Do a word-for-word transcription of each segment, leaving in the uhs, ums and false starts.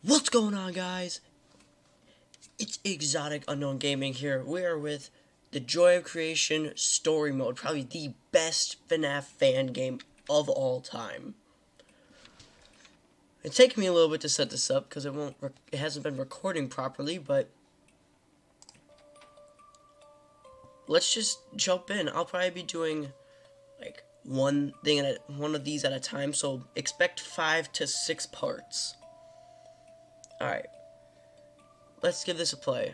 What's going on, guys? It's Exotic Unknown Gaming here. We are with the Joy of Creation Story Mode, probably the best FNAF fan game of all time. It's taken me a little bit to set this up because it won't. It hasn't been recording properly, but let's just jump in. I'll probably be doing like one thing at a, one of these at a time, so expect five to six parts. Alright, let's give this a play.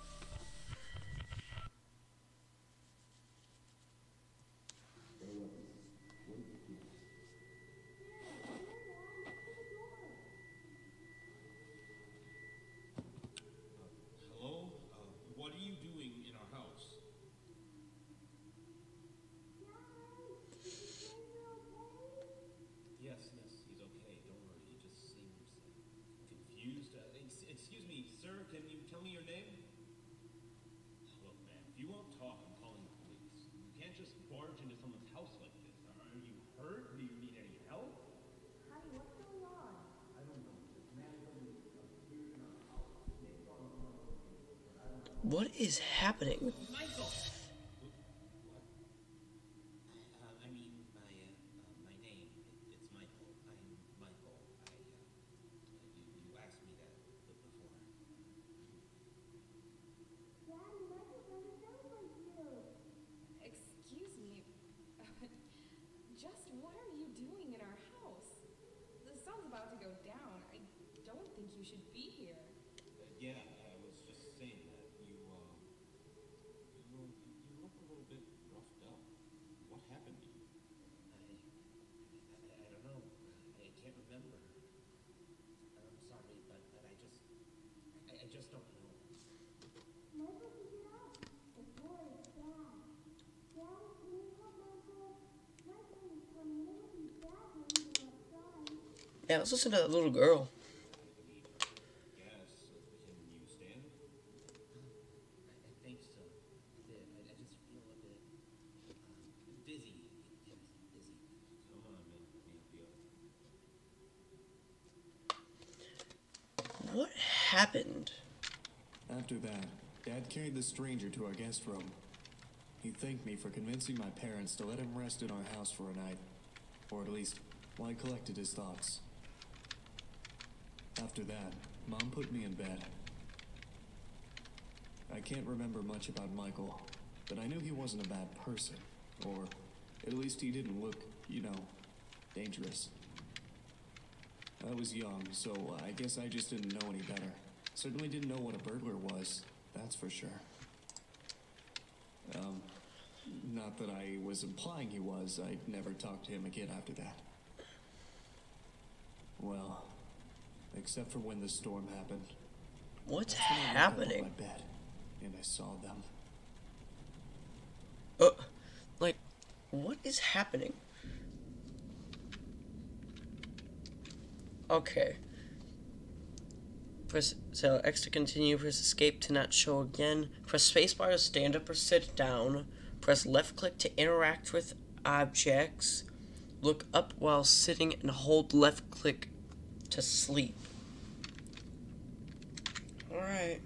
Hello? Uh, what are you doing in our house? Yes, yes, he's okay. Don't worry. He just seems confused. Uh, ex excuse me, sir, can you tell me your name? Look, man, if you won't talk, I'm calling the police. You can't just barge into someone's house like this. Are you hurt? Do you need any help? Honey, what's going on? I don't know. This man suddenly appeared in our house. What is happening? Michael! Uh, I mean, my, uh, uh, my name, it, it's Michael. I'm Michael. I, uh, you, you asked me that before. Daddy, Michael doesn't sound like you. Excuse me, just what are you doing in our house? The sun's about to go down. I don't think you should be here. Uh, yeah, I was just saying that. You, um, you, uh, you, you look a little bit roughed up. What happened to you? I, I, I don't know. I can't remember. I'm sorry, but, but I just, I, I just don't know. Michael, pick it up. The boy is Dad. Dad, can you help Michael? Michael is coming in with his dad when we go outside. Yeah, let's listen to that little girl. Yes. Can you stand? I, I think so. I did. I, I just feel a bit, um, dizzy. Yes, dizzy. Come on, man. Let me help you up. What happened? After that, Dad carried the stranger to our guest room. He thanked me for convincing my parents to let him rest in our house for a night. Or at least, while I collected his thoughts. After that, Mom put me in bed. I can't remember much about Michael, but I knew he wasn't a bad person. Or, at least he didn't look, you know, dangerous. I was young, so I guess I just didn't know any better. Certainly didn't know what a burglar was, that's for sure. Um, not that I was implying he was. I'd never talked to him again after that. Well, except for when the storm happened. What's That's when I woke up happening? on my bed, and I saw them. Uh, like, what is happening? Okay. Press so X to continue, press escape to not show again. Press spacebar to stand up or sit down. Press left click to interact with objects. Look up while sitting and hold left click to sleep. Alright.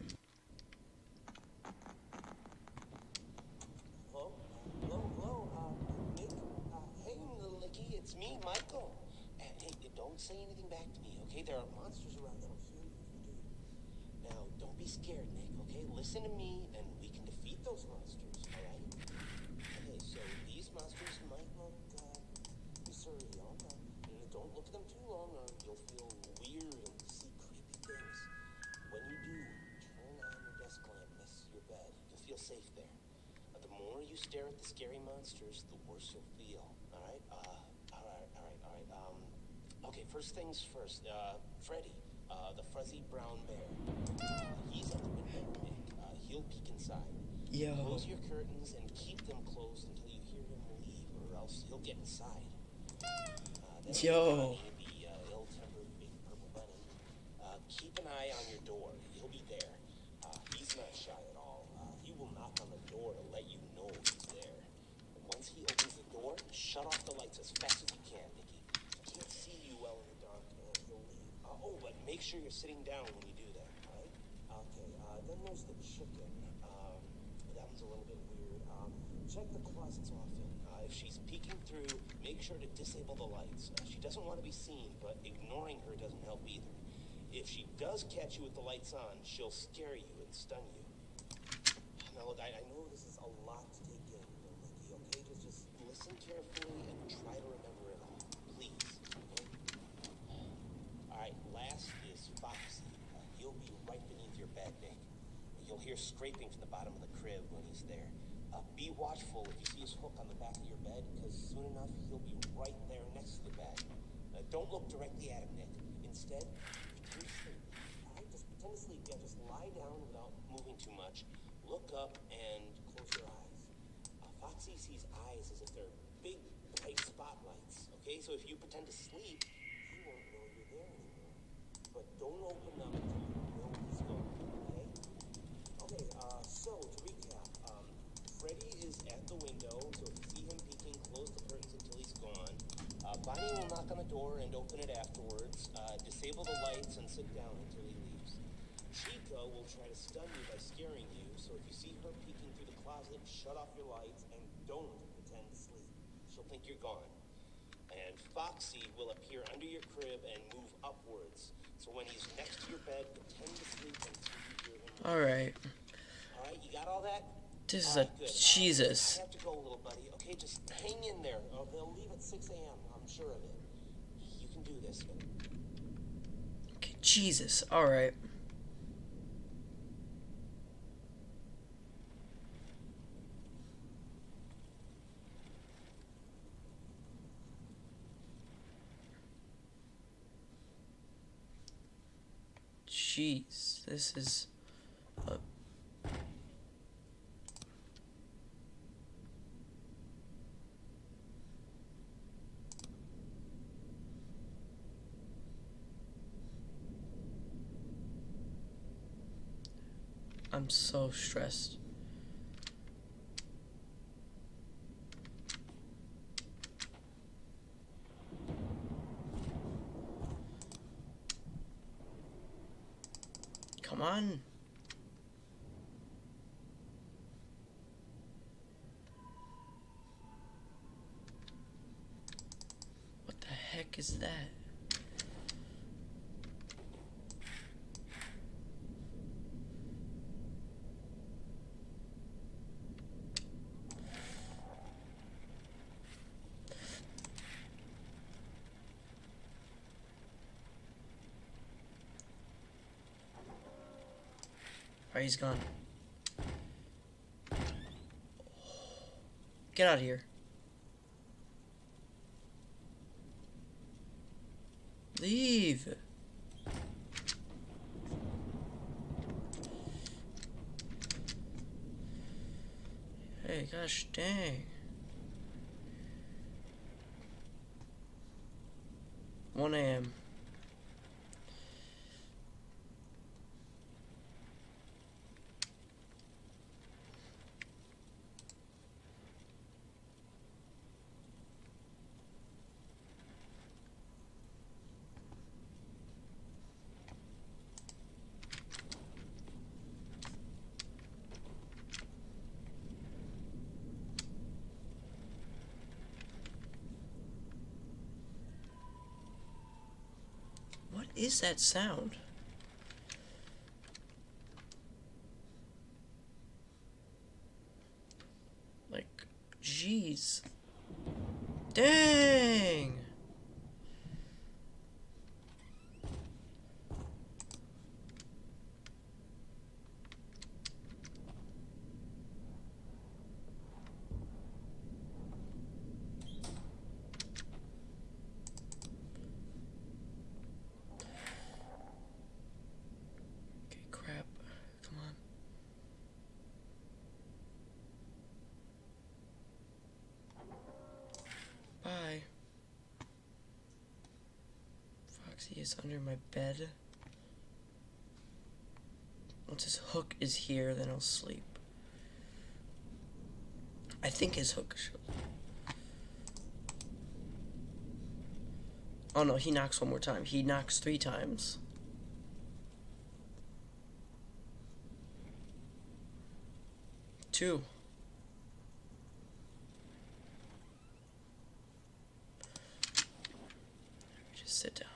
Hello? Hello, hello, uh, Nick? Uh, hey, little Nicky, it's me, Michael. And hey, don't say anything back to me, okay? There are monsters around that'll kill you if you do. Now, don't be scared, Nick, okay? Listen to me, and we can defeat those monsters, alright? Okay, so these monsters might look, uh, surreal. Uh, you know, don't look at them too long, or you'll feel weird and see creepy things. When you do, turn on your desk lamp next to your bed. You'll feel safe there. Uh, the more you stare at the scary monsters, the worse you'll feel. All right? Uh, all right, all right, all right. Um, okay, first things first. Uh, Freddy, uh, the fuzzy brown bear. Uh, he's at the window, Nick. Uh, he'll peek inside. Yo. Close your curtains and keep them closed until you hear him leave, or else he'll get inside. Uh, then Yo. The uh, ill-tempered big purple bunny. Uh, keep an eye on your door. He'll be there. Uh, he's not shy at all. Uh, he will knock on the door to let you know he's there. And once he opens the door, shut off the lights as fast as you can, Nicky. He can't see you well in the dark, and he'll leave. Uh, oh, but make sure you're sitting down when you do that, all right? Okay, uh, then there's the chicken. Um, that one's a little bit weird. Um, check the closets often. Uh, if she's peeking through, make sure to disable the lights. Uh, she doesn't want to be seen, but ignoring her doesn't help either. If she does catch you with the lights on, she'll scare you and stun you. Now, look, I, I know this is a lot to take in, Nikki, okay? Just, just listen carefully and try to remember it all, please, okay? All right, last is Foxy. Uh, he'll be right beneath your bed, Nick. You'll hear scraping from the bottom of the crib when he's there. Uh, be watchful if you see his hook on the back of your bed, because soon enough, he'll be right there next to the bed. Uh, don't look directly at him, Nick. Instead, pretend to sleep. All right, just pretend to sleep. Yeah, just lie down without moving too much. Look up and close your eyes. Uh, Foxy sees eyes as if they're big, bright spotlights, okay? So if you pretend to sleep, he won't know you're there anymore. But don't open them until you know he's gone, okay? Okay, uh, so to recap, um, Freddy is at the window, so if you see him peeking, close the curtains until he's gone. Uh, Bonnie will knock on the door and open it afterwards. Uh, disable the lights and sit down until he leaves. Chica will try to stun you by scaring you, so if you see her peeking through the closet, shut off your lights and don't pretend to sleep. She'll think you're gone. And Foxy will appear under your crib and move upwards. So when he's next to your bed, pretend to sleep until you hear him. Alright. Alright, you got all that? This is All a right, good. Jesus. Uh, I have to go, little buddy. Okay, just hang in there. Oh, they'll leave at six a m I'm sure of it. You can do this. Okay, Jesus. Alright. Jeez, this is a I'm so stressed. Come on. What the heck is that? Alright, he's gone. Get out of here. Leave. Hey, gosh dang. one a m What is that sound? Like, jeez. Dang! Crap. Come on. Bye. Foxy is under my bed. Once his hook is here, then I'll sleep. I think his hook should. Oh no, he knocks one more time. He knocks three times. Two. Just sit down.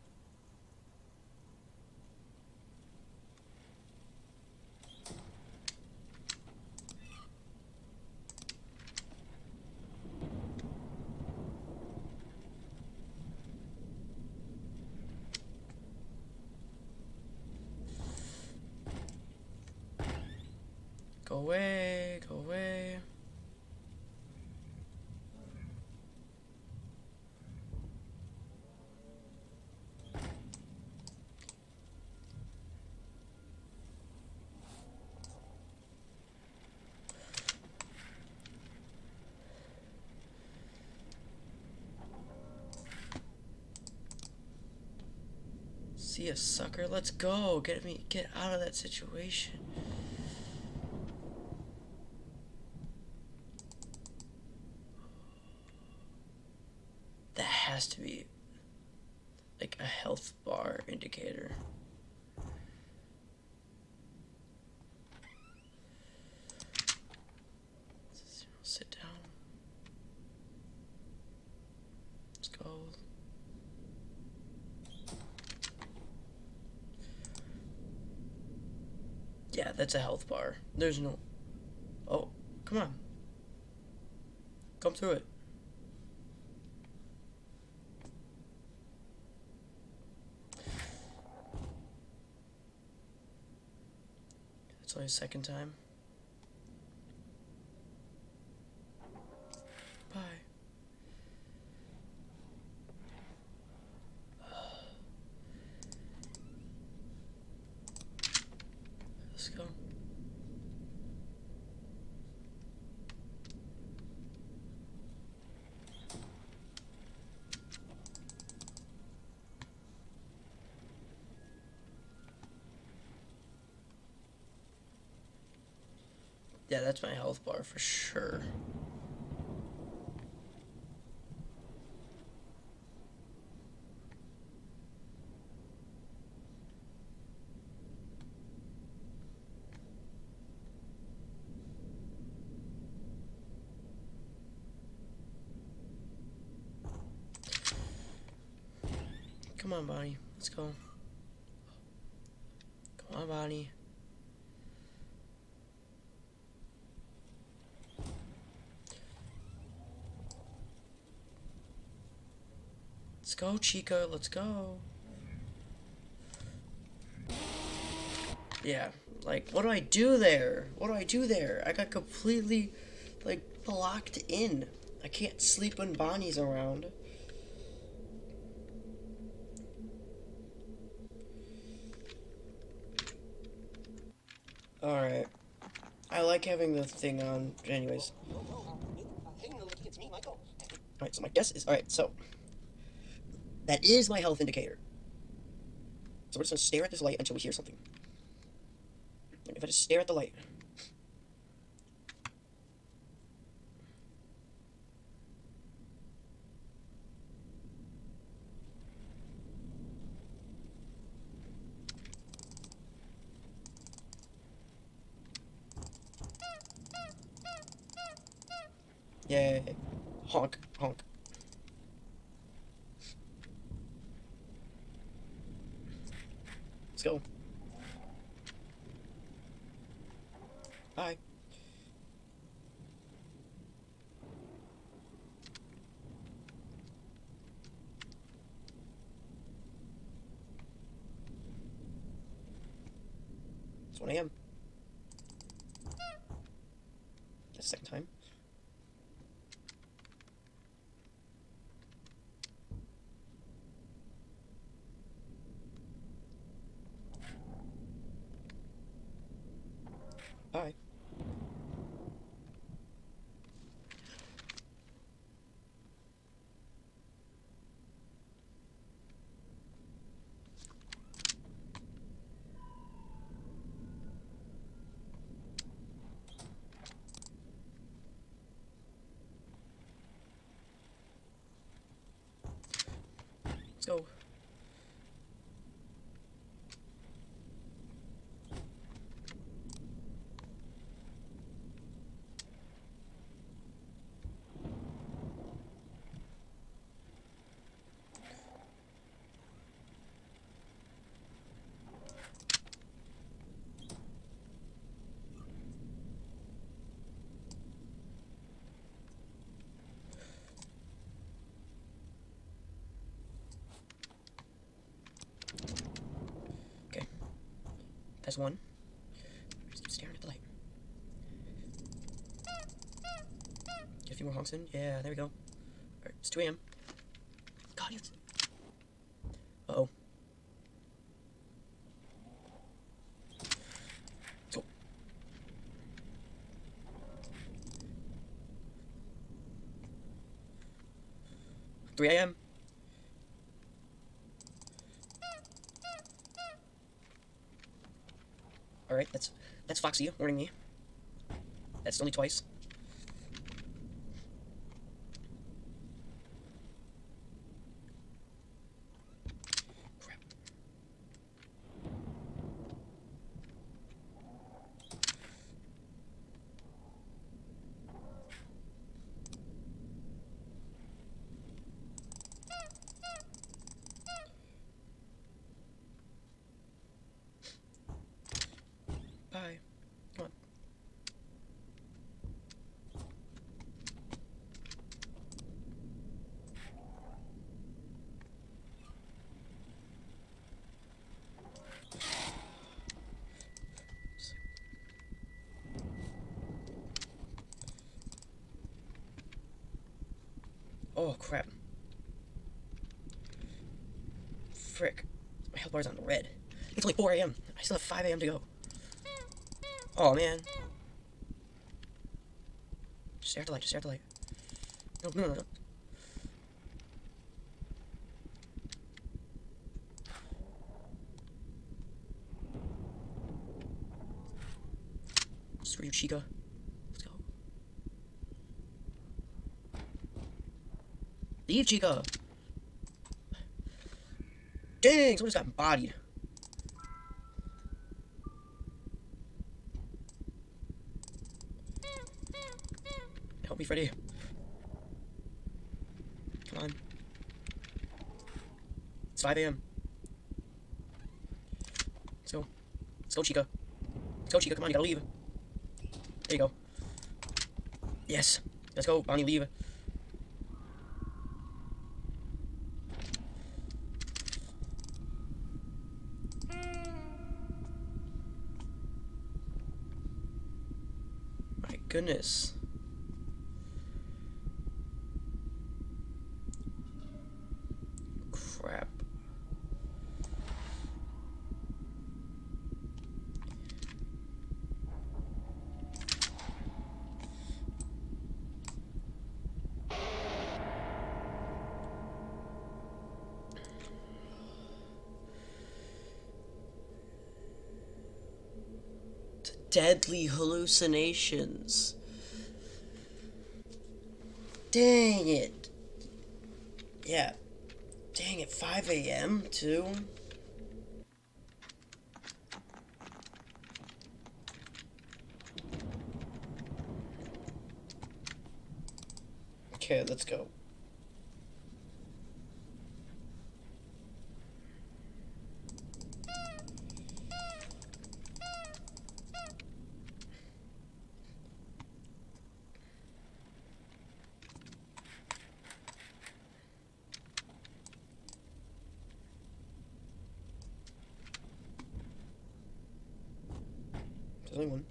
Go away, go away. See ya, sucker. Let's go. Get me, get out of that situation. That has to be like a health bar indicator. Sit down. Let's go. Yeah, that's a health bar. There's no... Oh, come on. Come through it. It's only a second time. Bye. Let's go. Yeah, that's my health bar for sure. Come on, Bonnie. Let's go. Come on, Bonnie. Let's go, Chica. Let's go. Yeah, like, what do I do there? What do I do there? I got completely, like, blocked in. I can't sleep when Bonnie's around. Alright. I like having the thing on. Anyways. Alright, so my guess is... Alright, so... That is my health indicator. So we're just gonna stare at this light until we hear something. And if I just stare at the light... Yay. Honk, honk. Let's go. Bye. It's one A M That's the second time. Bye. Let's go. That's one. Just keep staring at the light. Get a few more honks in. Yeah, there we go. Alright, it's two A M God, you. Uh oh. Let's go. three A M Alright, that's that's Foxy warning me. That's only twice. Crap. Bye. Come on. Oh, crap. Frick. My health bar's on red. It's only four A M I still have five A M to go. Oh, man. Just stare at the light, just stare at the light. No, no, no, no. Screw you, Chica. Let's go. Leave, Chica! Dang, someone just got bodied. Help me, Freddy. Come on. It's five A M Let's go. Let's go, Chica. Let's go, Chica. Come on, you gotta leave. There you go. Yes. Let's go, Bonnie, leave. My goodness. Crap. Deadly hallucinations. Dang it. Yeah. Dang it, five A M too? Okay, let's go. There's only one.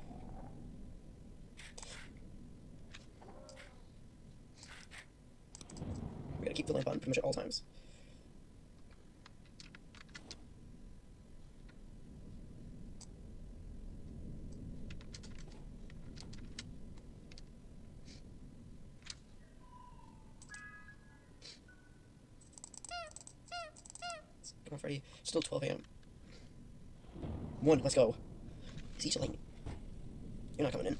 We gotta keep the lamp on pretty much at all times. Come on, Freddy. Still twelve A M One, let's go. See you lane. You're not coming in.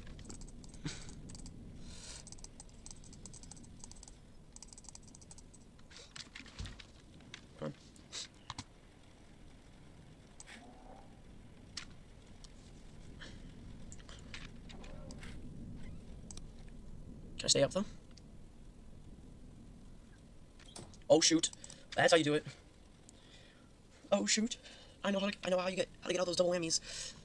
I stay up though? Oh shoot. That's how you do it. Oh shoot. I know how to, I know how you get how to get all those double whammies.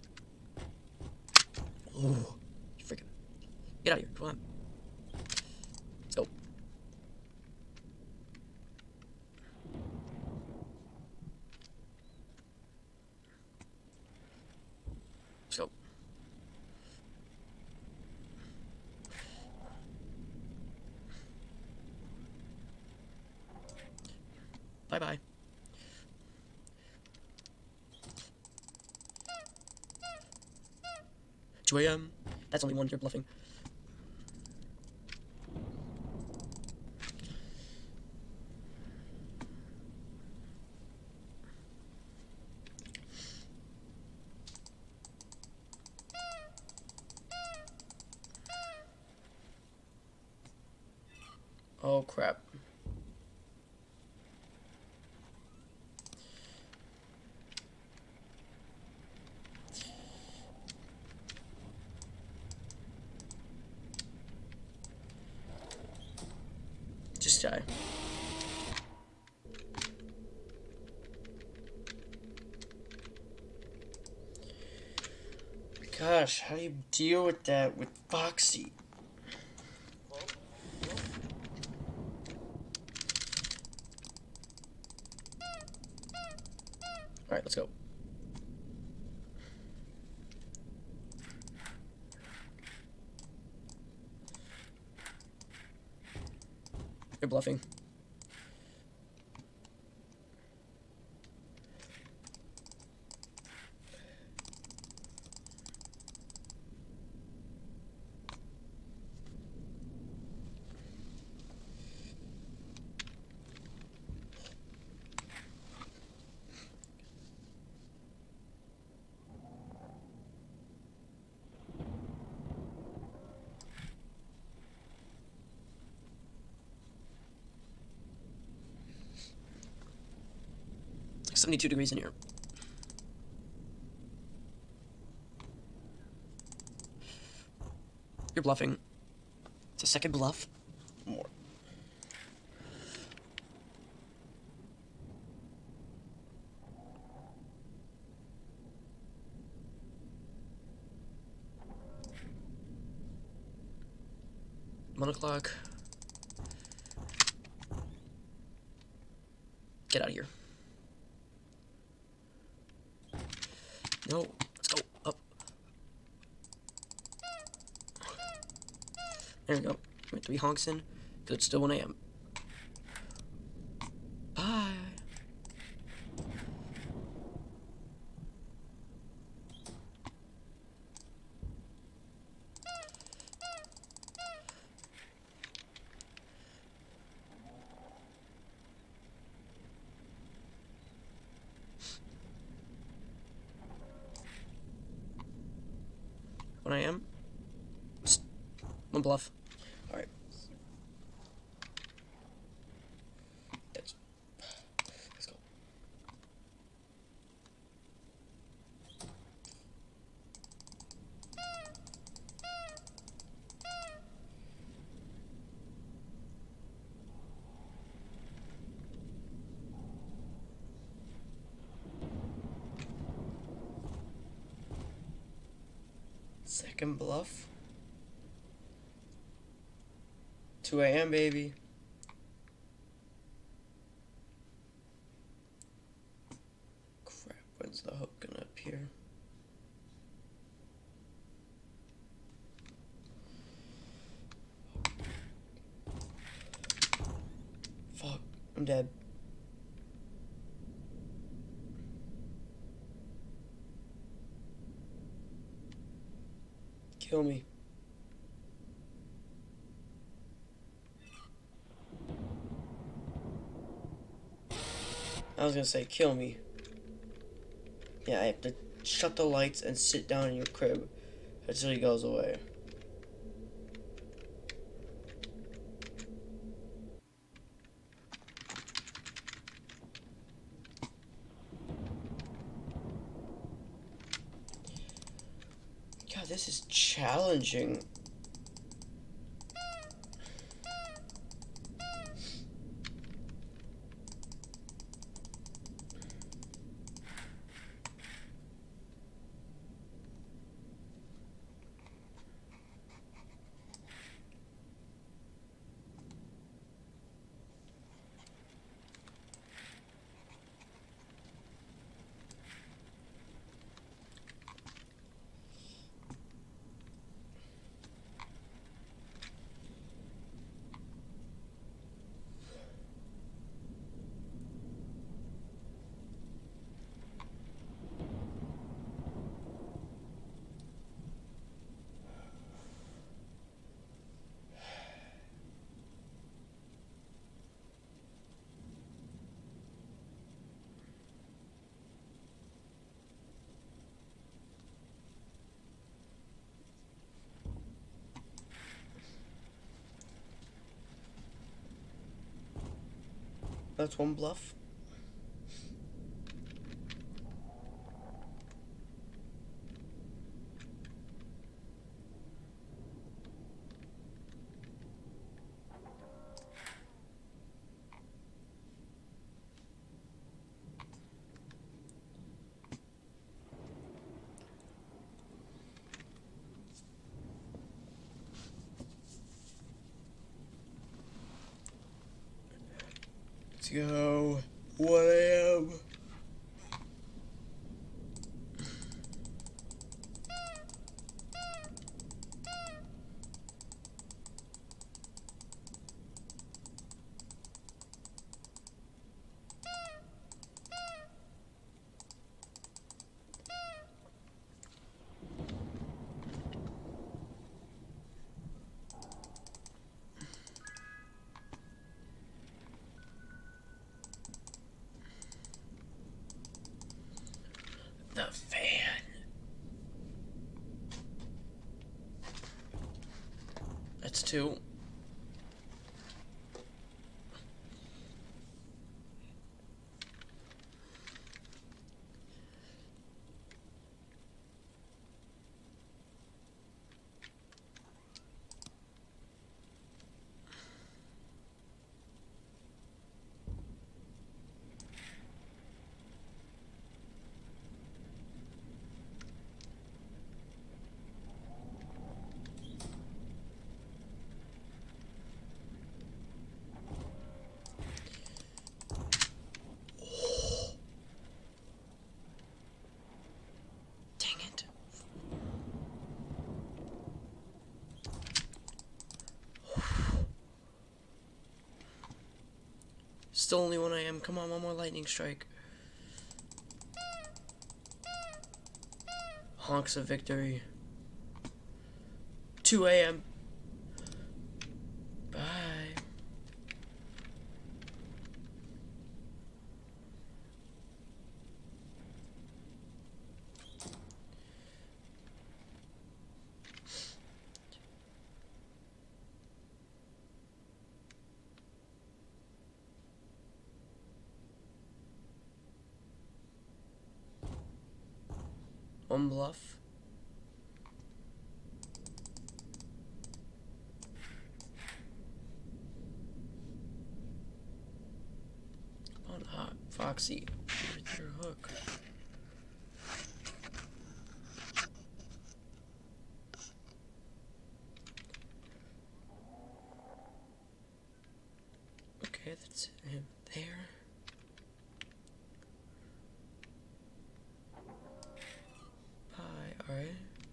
Oh, you freaking get out of here. Come on. Let's go. Let's go. Bye bye. two A M That's only one, you're bluffing. Oh crap. Just die. Gosh, how do you deal with that with Foxy? Alright, let's go. You're bluffing. seventy-two degrees in here. You're bluffing. It's a second bluff. More. One o'clock. Get out of here. No, let's go up. There we go. We're three honks in, because it's still one A M Bye. one A M One bluff. Alright. Let's, let's go. Second bluff. two A M baby. Crap, when's the hook gonna appear? Fuck, I'm dead. Kill me. I was gonna say, kill me. Yeah, I have to shut the lights and sit down in your crib until he goes away. God, this is challenging. That's one bluff. Let's go. one A M The fan. That's two. Dang it. Still only one A M Come on, one more lightning strike. Honks of victory. two A M Bye. One bluff. Come on, hot Foxy, with your hook. Okay, that's him there. Pie, alright.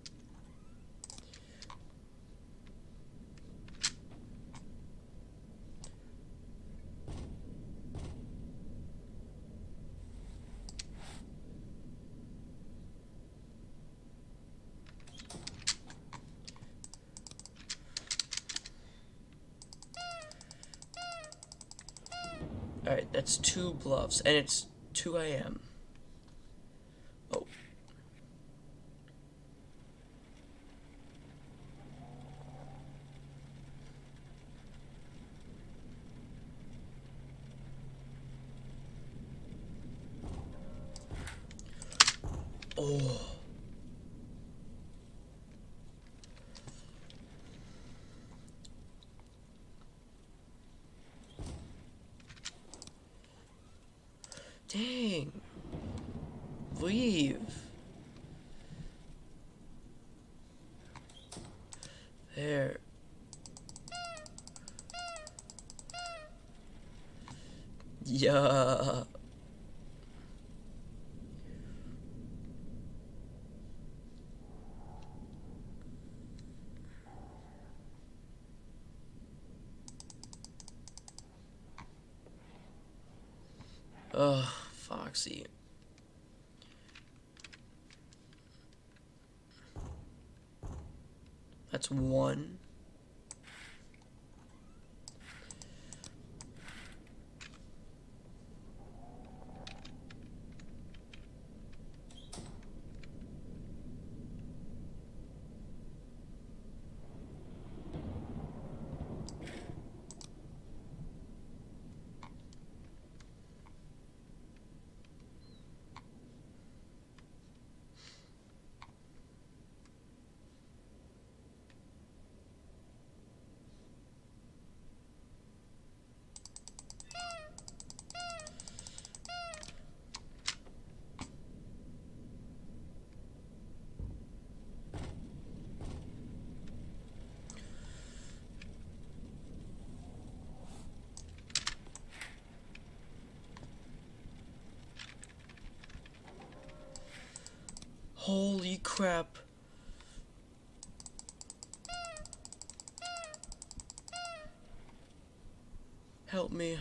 Alright, that's two bluffs, and it's two A M Oh. Oh. Dang. Leave. There. Yeah. Ugh, Foxy. That's one. Holy crap. Help me.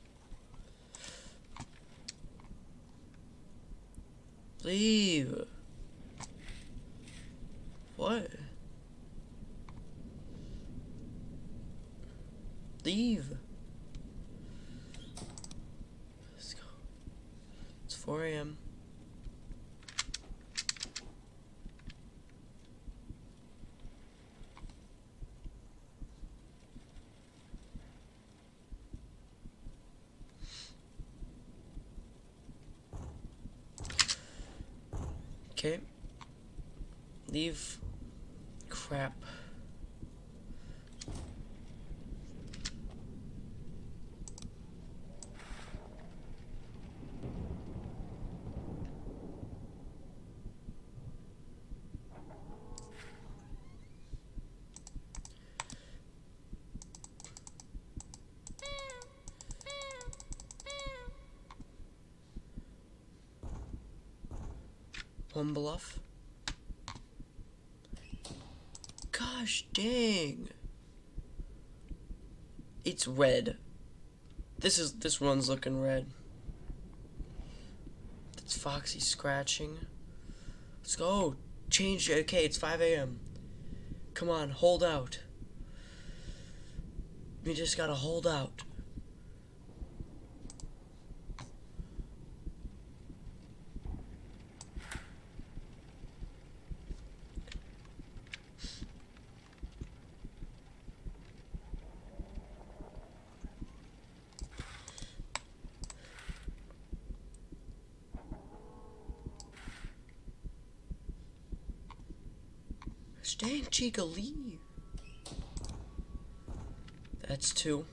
Leave. What? Leave. Let's go. It's four A M Okay. Leave. Crap. One bluff. Gosh dang. It's red. This is this one's looking red. It's Foxy scratching. Let's go. Change. Okay, it's five A M Come on, hold out. We just gotta hold out. Dang, Chica, leave. That's two.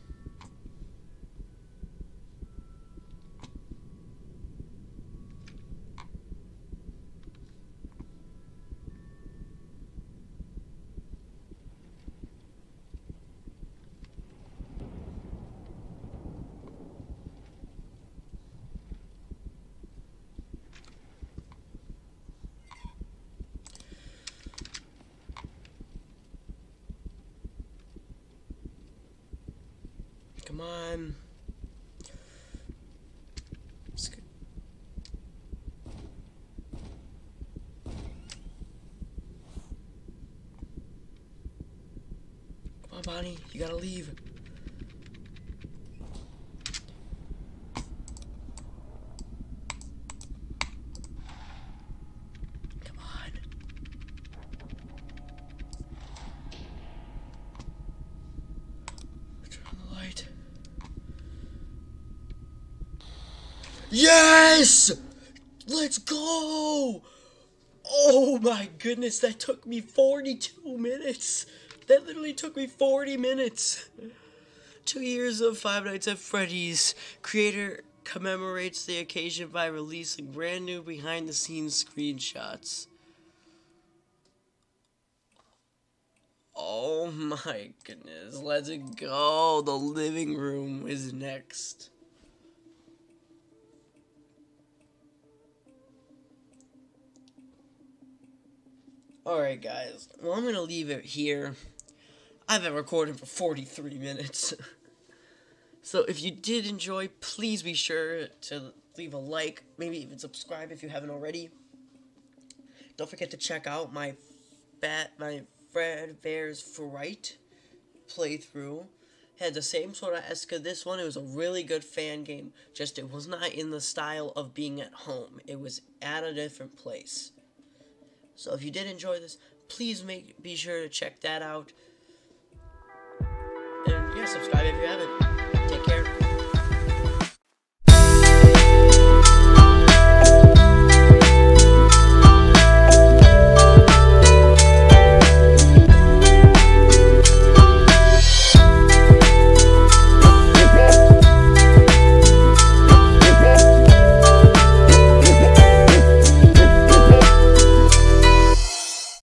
Come on. Let's go. Come on, Bonnie. You gotta leave. Come on. Turn on the light. Yes! Let's go! Oh my goodness, that took me forty-two minutes. That literally took me forty minutes. Two years of Five Nights at Freddy's. Creator commemorates the occasion by releasing brand new behind the scenes screenshots. Oh my goodness, let's go. The living room is next. Alright guys, well I'm gonna leave it here. I've been recording for forty-three minutes. So if you did enjoy, please be sure to leave a like, maybe even subscribe if you haven't already. Don't forget to check out my Bat my Fred Bear's Fright playthrough. Had the same sort of esque as this one. It was a really good fan game, just it was not in the style of being at home. It was at a different place. So if you did enjoy this, please make be sure to check that out. And yeah, subscribe if you haven't.